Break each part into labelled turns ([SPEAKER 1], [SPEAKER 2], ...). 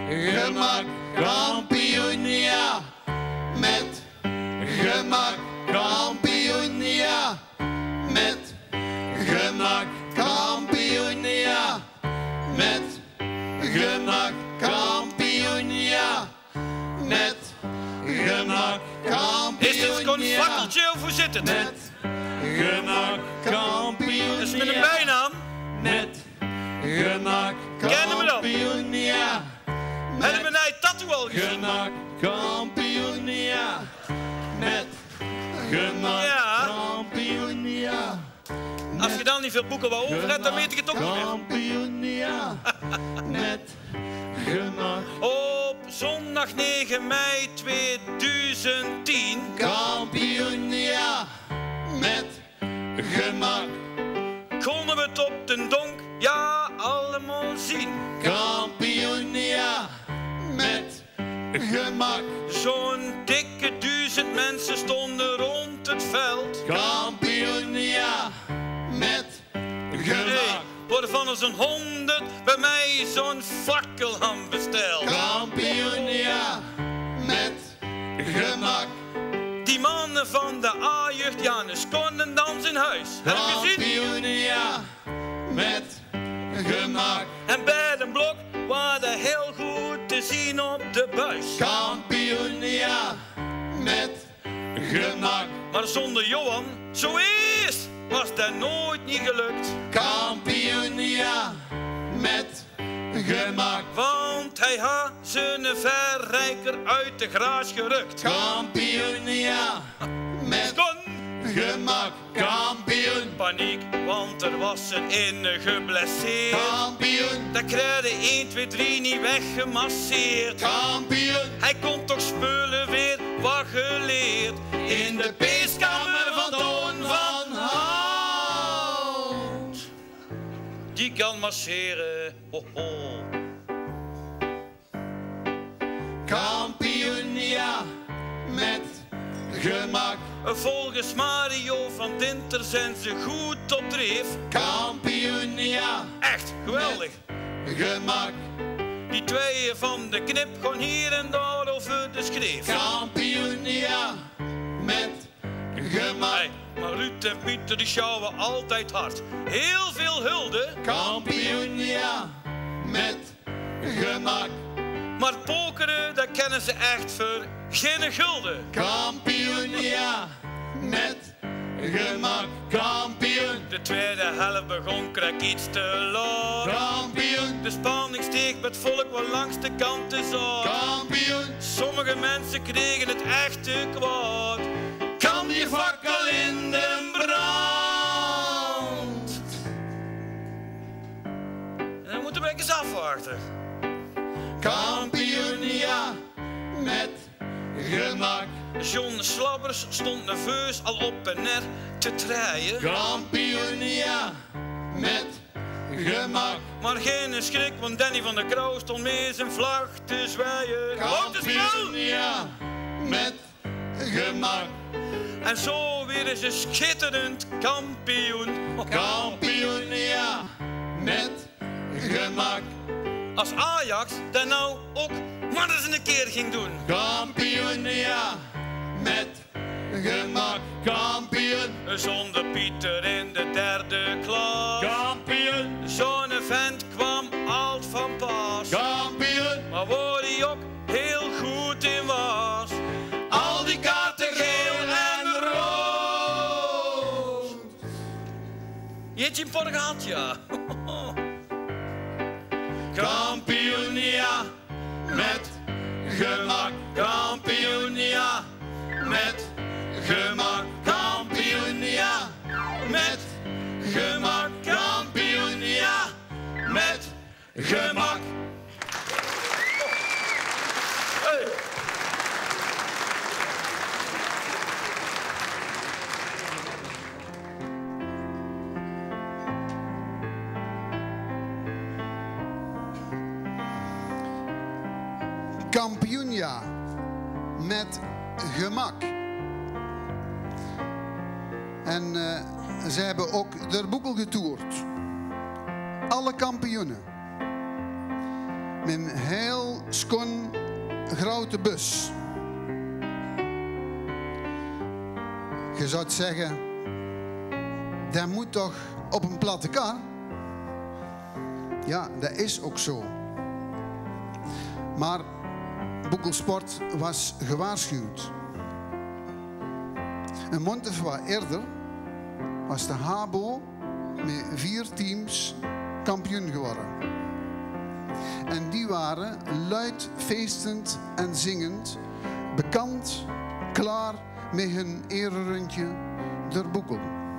[SPEAKER 1] gemak kampioen, ja. Met gemak kampioen, ja. Met gemak kampioen, ja. Met gemak kampioen, ja. Met gemak kampioen, ja.
[SPEAKER 2] Is dit gewoon een fakkeltje of hoe zit het?
[SPEAKER 1] Met gemak kampioen,
[SPEAKER 2] Is het met een
[SPEAKER 1] ja.
[SPEAKER 2] bijnaam?
[SPEAKER 1] Met gemak
[SPEAKER 2] Kennen we dan?
[SPEAKER 1] kampioen, ja.
[SPEAKER 2] Hebben we nou tattoo al gezien?
[SPEAKER 1] Gemak kampioen, ja. Met gemak
[SPEAKER 2] Ja.
[SPEAKER 1] kampioen, ja.
[SPEAKER 2] Als je dan niet veel boeken wou over hebt, dan weet ik het ook niet meer.
[SPEAKER 1] Kampioen, ja. Met gemak
[SPEAKER 2] Op zondag 9 mei 2010
[SPEAKER 1] kampioen, ja. Met gemak
[SPEAKER 2] konden we het op den donk, ja, allemaal zien.
[SPEAKER 1] kampioen, ja. Met gemak
[SPEAKER 2] Zo'n dikke 1000 mensen stonden rond het veld.
[SPEAKER 1] kampioen, ja. Met
[SPEAKER 2] Hey,
[SPEAKER 1] gemak
[SPEAKER 2] worden van ons een 100 bij mij zo'n fakkelham besteld.
[SPEAKER 1] kampioen, ja. Met gemak
[SPEAKER 2] Die mannen van de A-jeugd, Janus, konden dans in huis. Heb je gezien?
[SPEAKER 1] kampioen, ja. Met gemak
[SPEAKER 2] En bij de blok waren heel goed te zien op de buis.
[SPEAKER 1] kampioen, ja. Met gemak
[SPEAKER 2] Maar zonder Johan, zo eerst, was dat nooit niet gelukt.
[SPEAKER 1] kampioen, ja. Met gemak
[SPEAKER 2] Want hij had zijn verrijker uit de graas gerukt.
[SPEAKER 1] kampioen, ja. Met
[SPEAKER 2] Kon
[SPEAKER 1] gemak kampioen,
[SPEAKER 2] paniek, want er was een inne geblesseerd.
[SPEAKER 1] kampioen,
[SPEAKER 2] Dat krijde 1, 2, 3 niet weggemasseerd.
[SPEAKER 1] kampioen.
[SPEAKER 2] Hij kon toch spullen weer wat geleerd.
[SPEAKER 1] In de peeskamer van Toon van Hout.
[SPEAKER 2] Die kan masseren, ho ho.
[SPEAKER 1] Kampioen, ja. Met gemak
[SPEAKER 2] Volgens Mario van Dinter zijn ze goed op dreef.
[SPEAKER 1] kampioen, ja.
[SPEAKER 2] Echt geweldig.
[SPEAKER 1] Gemak
[SPEAKER 2] Die tweeën van de knip gaan hier en daar over de schreef.
[SPEAKER 1] kampioen, ja. Met gemak
[SPEAKER 2] Hey, maar Ruud en Pieter die sjouwen altijd hard. Heel veel hulde,
[SPEAKER 1] kampioen, ja. Met gemak
[SPEAKER 2] maar pokeren dat kennen ze echt voor geen gulden.
[SPEAKER 1] kampioen, ja. Met gemak kampioen,
[SPEAKER 2] De tweede helft begon krek iets te laat.
[SPEAKER 1] kampioen,
[SPEAKER 2] De spanning steeg met volk wat langs de kanten zat.
[SPEAKER 1] kampioen.
[SPEAKER 2] Sommige mensen kregen het echt te kwaad.
[SPEAKER 1] Kan die fakkel in de brand?
[SPEAKER 2] En dan moeten we eens afwachten.
[SPEAKER 1] Kampioen, ja. Met gemak
[SPEAKER 2] John Slabbers stond nerveus al op en neer te treien.
[SPEAKER 1] kampioen, ja. Met gemak
[SPEAKER 2] Maar geen schrik, want Danny van der Krauw stond mee zijn vlag te zwaaien. Houd de spel!
[SPEAKER 1] kampioen, ja. Met gemak
[SPEAKER 2] En zo weer eens een schitterend kampioen.
[SPEAKER 1] kampioen, ja. Met gemak
[SPEAKER 2] Als Ajax dat nou ook maar eens een keer ging doen.
[SPEAKER 1] kampioen, ja. Met gemak kampioen,
[SPEAKER 2] Zonder Pieter in de derde klas.
[SPEAKER 1] kampioen,
[SPEAKER 2] Zo'n vent kwam alt van pas.
[SPEAKER 1] kampioen.
[SPEAKER 2] Maar waar hij ook heel goed in was.
[SPEAKER 1] Al die kaarten geel en rood.
[SPEAKER 2] Jeetje een paar gehad, ja.
[SPEAKER 1] Kampioen, ja. Met gemak kampioen, ja. Met gemak kampioen, ja. Met gemak kampioen, ja. Met gemak.
[SPEAKER 2] Hey.
[SPEAKER 3] Kampioen, ja. Met gemak. En ze hebben ook de boekel getoerd. Alle kampioenen. Met een heel schoon grote bus. Je zou zeggen, dat moet toch op een platte kar? Ja, dat is ook zo. Maar Boekelsport was gewaarschuwd. Een maand of wat eerder was de Habo met 4 teams kampioen geworden. En die waren luid feestend en zingend, bekend, klaar met hun ererundje der Boekel.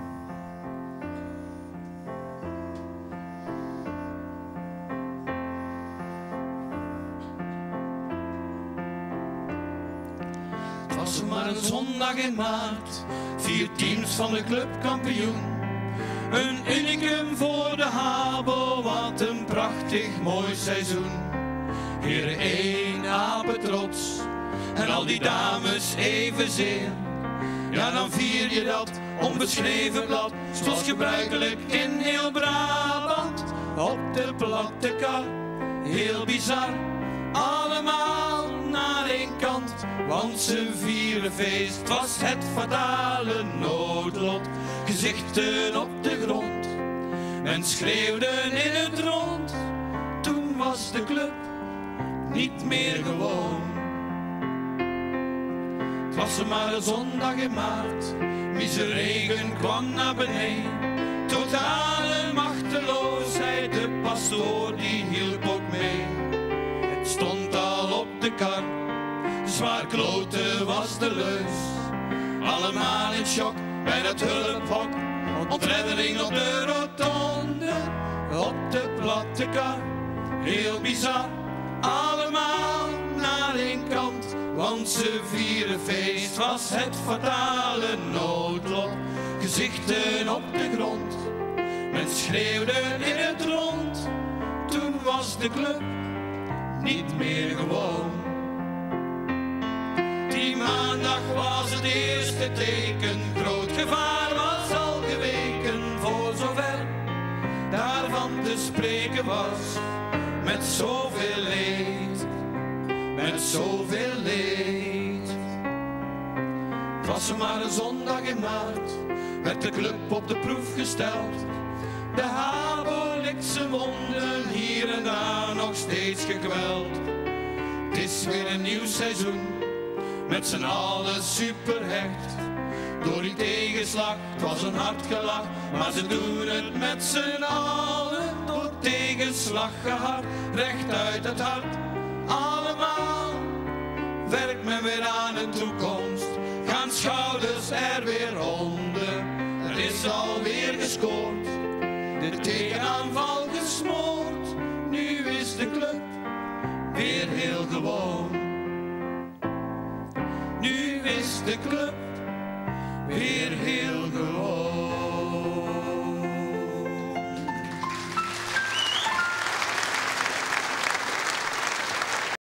[SPEAKER 1] Het was maar een zondag in maart, 4 teams van de club kampioen. Een unicum voor de Habo, wat een prachtig mooi seizoen. Heren 1 apen trots, en al die dames evenzeer. Ja, dan vier je dat onbeschreven blad, zoals gebruikelijk in heel Brabant. Op de platte kar, heel bizar, allemaal naar één kant. Want ze vieren feest, het was het fatale noodlot. Gezichten op de grond, men schreeuwde in het rond. Toen was de club niet meer gewoon. Het was er maar een zondag in maart, miseregen kwam naar beneden. Totale machteloosheid, de pastoor die hielp ook mee. Het stond al op de kar, zwaar kloten was de leus. Allemaal in shock bij dat hulphok, ontreddering op de rotonde. Op de platte kar, heel bizar, allemaal naar één kant. Want ze vieren feest, was het fatale noodlot. Gezichten op de grond, men schreeuwde in het rond. Toen was de club niet meer gewoon. Die maandag was het eerste teken, groot gevaar was al geweken. Voor zover daarvan te spreken was, met zoveel leed, met zoveel leed. Het was er maar een zondag in maart, werd de club op de proef gesteld. De Habo likt zijn wonden, hier en daar nog steeds gekweld. Het is weer een nieuw seizoen, met z'n allen superhecht. Door die tegenslag, het was een hard gelach, maar ze doen het met z'n allen. Door tegenslag gehard, recht uit het hart. Allemaal werkt men weer aan een toekomst, gaan schouders er weer onder. Er is alweer gescoord, de tegenaanval gesmoord. Nu is de club weer heel gewoon. Nu is de club weer heel gewoon.